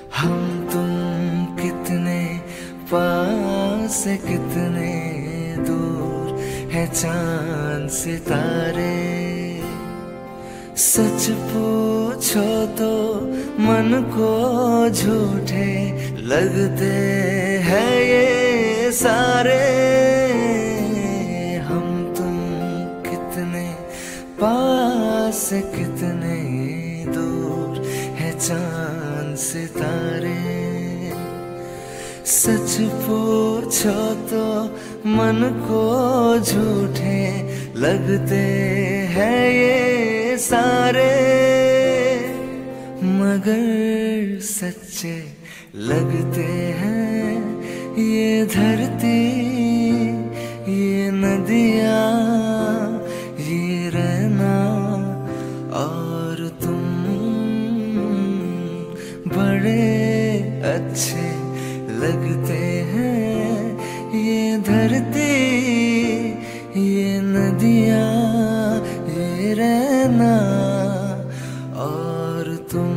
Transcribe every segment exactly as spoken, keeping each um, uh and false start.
हम तुम कितने पास है, कितने दूर है चांद सितारे। सच पूछो तो मन को झूठे लगते हैं ये सारे। हम तुम कितने पास है, कितने दूर है चांद सितारे। सच पूछो तो मन को झूठे लगते हैं ये सारे, मगर सच्चे लगते हैं ये धरती, ये नदियाँ, ये रहना और तुम। बड़े अच्छे लगते हैं ये धरती, ये नदियाँ, ये रहना और तुम।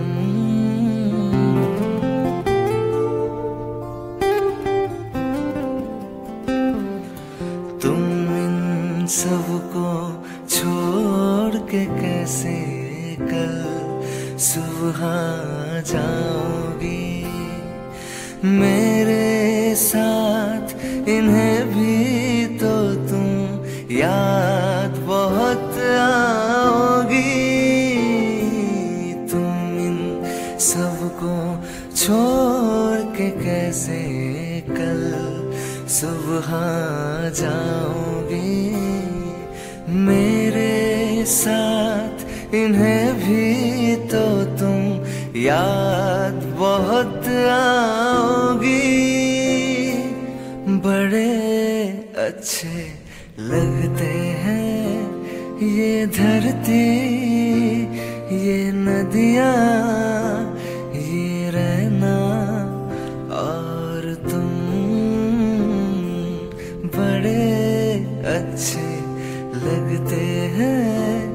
तुम इन सबको छोड़ के कैसे कल सुबह जाओगी। मेरे साथ इन्हें भी तो तुम याद बहुत आओगी। तुम इन सबको छोड़ के कैसे कल सुबह जाओगी। मेरे साथ इन्हें भी तो तुम याद बहुत आओगी। बड़े अच्छे लगते हैं ये धरती, ये नदियाँ, ये रहना और तुम। बड़े अच्छे लगते हैं